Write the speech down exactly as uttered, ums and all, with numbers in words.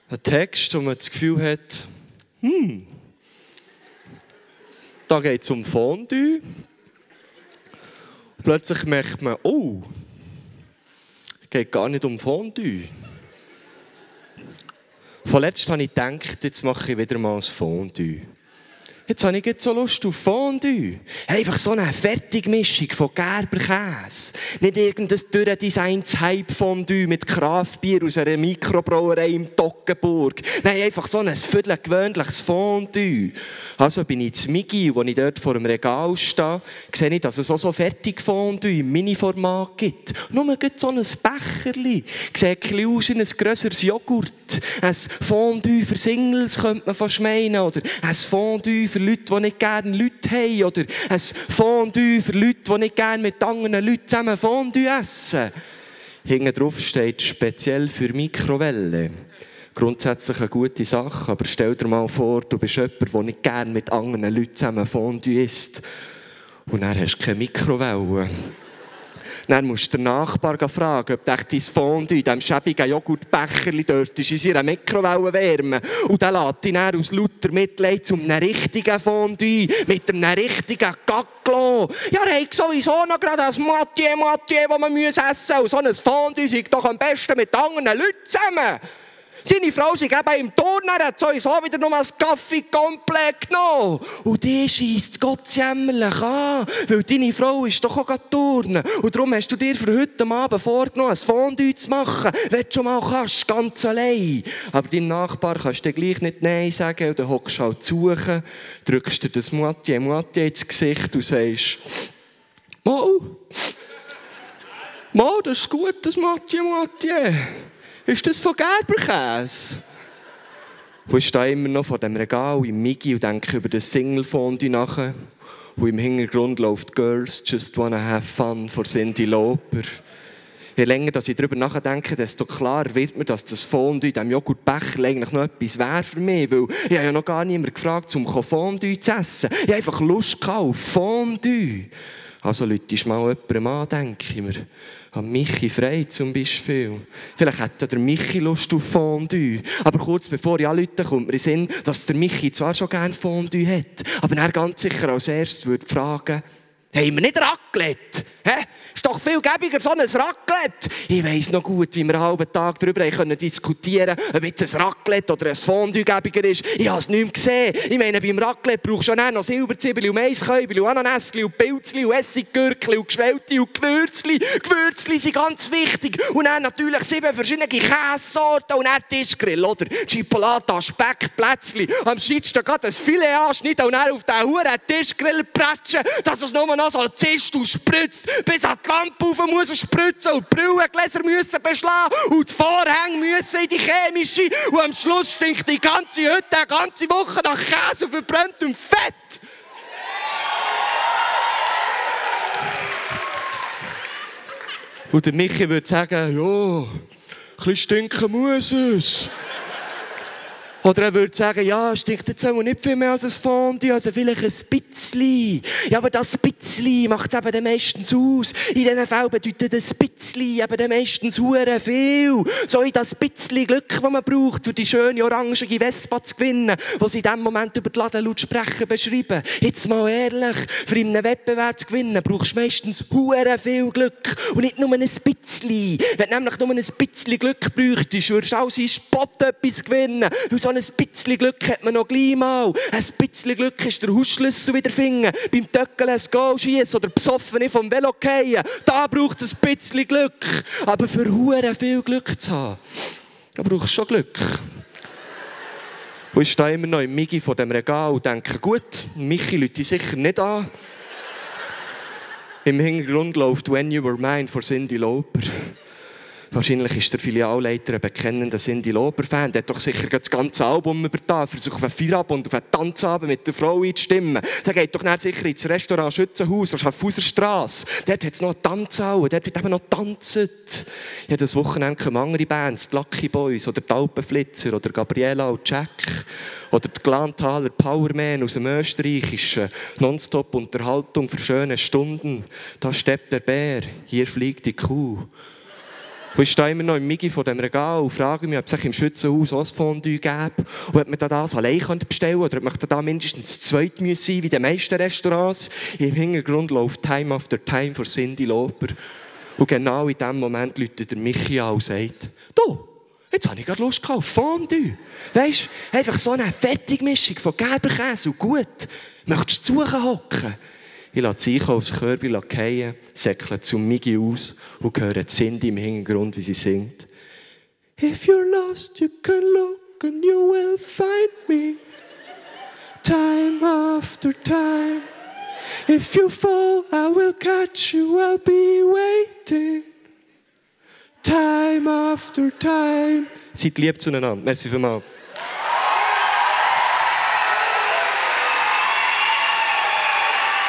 Ein Text, wo man das Gefühl hat, hm, da geht es um Fondue. Und plötzlich merkt man, oh, es geht gar nicht um Fondue. Vorletzt habe ich gedacht, jetzt mache ich wieder mal ein Fondue. Jetzt habe ich jetzt so Lust auf Fondue. Einfach so eine Fertigmischung von Gerberkäse. Nicht irgendein durchdesigntes Hype-Fondue mit Kraftbier aus einer Mikrobrauerei im Toggenburg. Nein, einfach so ein viertelgewöhnliches Fondue. Also bin ich in Migi, wo ich dort vor dem Regal stehe, sehe ich, dass es auch so Fertigfondue im Mini-Format gibt. Nur so ein Becherchen. Sieht ein bisschen aus wie ein grösseres Joghurt. Ein Fondue für Singles könnte man fast meinen. Oder ein Fondue für Leute, die nicht gerne Leute haben. Oder ein Fondue für Leute, die nicht gerne mit anderen Leuten zusammen Fondue essen. Hinten drauf steht speziell für Mikrowelle. Grundsätzlich eine gute Sache, aber stell dir mal vor, du bist jemand, der nicht gerne mit anderen Leuten zusammen Fondue isst. Und dann hast du keine Mikrowelle. Dann musst du den Nachbar fragen, ob dein Fondue in diesem schäbigen Joghurtbecherchen dürftest in seiner Mikrowelle wärmen. Und dann lässt dich dann aus lauter Mitleid zu einem richtigen Fondue mit einem richtigen Gacklo. Ja, er hat sowieso noch gerade ein Mathieu, Mathieu, das man essen muss. Und so ein Fondue ist doch am besten mit anderen Leuten zusammen. Seine Frau ist eben im Turnen, hat sowieso wieder nur ein Kaffee komplett genommen. Und die scheisst Gott jämmerlich an, weil deine Frau ist doch auch turnen. Und darum hast du dir für heute Abend vorgenommen, ein Fondue zu machen, wenn du schon mal kannst, ganz allein. Aber deinem Nachbar kannst du gleich nicht Nein sagen, und dann hockst du halt zu suchen, drückst dir das Moitié Moitié ins Gesicht und sagst, «Mal, mal, das ist gut, das Moitié Moitié. Ist das von Gerberkäse?» Und ich stehe immer noch vor dem Regal im Migi und denke über das Single-Fondue nach. Und im Hintergrund läuft «Girls Just Wanna Have Fun» von Cyndi Lauper. Je länger dass ich darüber nachdenke, desto klarer wird mir, dass das Fondue in diesem Joghurtbecher eigentlich noch etwas wäre für mich. Weil ich habe ja noch gar niemand gefragt, um Fondue zu essen. Ich habe einfach Lust auf Fondue. Also Leute, ist mal jemandem an, denke ich mir. An Michi Frey zum Beispiel. Vielleicht hat der Michi Lust auf Fondue. Aber kurz bevor ich anrufe, kommt mir in den Sinn, dass der Michi zwar schon gerne Fondue hat, aber er ganz sicher als erstes würde fragen, haben wir nicht Raclette? Hä? Ist doch viel gäbiger, so ein Raclette. Ich weiss noch gut, wie wir einen halben Tag darüber können diskutieren können, ob jetzt ein Raclette oder ein Fondue gäbiger ist. Ich habe es nicht mehr gesehen. Ich meine, beim Raclette brauchst du schon noch Silberzwiebeln und Maisköbel und Ananäschen und Pilzchen und Essiggürkchen und Geschwellte und Gewürzchen. Gewürzchen sind ganz wichtig. Und dann natürlich sieben verschiedene Käsesorten und dann Tischgrill, oder? Chipolata, Speck, Plätzchen. Am schlimmsten gerade ein Filet anschneiden und dann auf den Huren Tischgrill pratschen, dass es nur noch so zischt und spritzt, bis an die Lampe rauf muss spritzen und die Brillengläser müssen beschlagen und die Vorhänge müssen in die chemische und am Schluss stinkt die ganze Hütte, die ganze Woche nach Käse und verbranntem Fett. Und der Michi würde sagen, ja, ein bisschen stinken muss es. Oder er würde sagen, ja, stinkt jetzt auch nicht viel mehr als ein Fondue, also vielleicht ein bisschen. Ja, aber das bisschen macht es eben meistens aus. In diesen Fällen bedeutet das bisschen eben meistens hure viel. So in das bisschen Glück, das man braucht, für die schöne orangige Vespa zu gewinnen, die sie in diesem Moment über die Ladenlautsprecher beschreiben. Jetzt mal ehrlich, für einen Wettbewerb zu gewinnen, brauchst du meistens hure viel Glück. Und nicht nur ein bisschen. Wenn du nämlich nur ein bisschen Glück bräuchtest, würdest du auch seinen Spot etwas gewinnen. So ein bisschen Glück hat man noch gleich mal. Ein bisschen Glück ist der Hausschlüssel wieder finden. Beim Töckeln ein Goal schiessen oder besoffen vom Velo fallen. Da braucht es ein bisschen Glück. Aber für hure viel Glück zu haben, da brauchst du schon Glück. Und ich stehe immer noch im Migi von dem Regal und denke, gut, Michi läutet sicher nicht an. Im Hintergrund läuft «When You Were Mine» von Cyndi Lauper. Wahrscheinlich ist der Filialleiter ein bekennender Cyndi Lauper-Fan. Der hat doch sicher das ganze Album übertan, für sich auf einen Feierabend und auf einen Tanzabend mit der Frau einzustimmen. Der geht doch nicht sicher ins Restaurant Schützenhaus oder Schaffhauserstrasse. Dort hat es noch eine Tanzhalle, dort wird eben noch getanzt. Jedes Wochenende kommen andere Bands, die Lucky Boys oder die Alpenflitzer oder Gabriela und Jack. Oder die Glantaler Powerman aus dem österreichischen Nonstop-Unterhaltung für schöne Stunden. Da steppt der Bär, hier fliegt die Kuh. Und ich stehe immer noch im Migi von dem Regal und frage mich, ob es sich im Schützenhaus auch ein Fondue gäbe. Und ob man da das allein bestellen könnte, oder ob man da mindestens zu zweit sein müsse, wie in den meisten Restaurants. Im Hintergrund läuft Time After Time von Cyndi Lauper. Und genau in dem Moment läutet der Michi an und sagt, «Du, jetzt habe ich gerade Lust auf Fondue.» Weisst, einfach so eine Fertigmischung von Gerberkäse und gut. Möchtest du zu Suchen hocken? Ich lasse die aufs Körbchen fallen, säckle zum Migi aus und höre Cyndi im Hintergrund, wie sie singt. If you're lost, you can look and you will find me. Time after time. If you fall, I will catch you, I'll be waiting. Time after time. Seid lieb zueinander. Merci vielmals.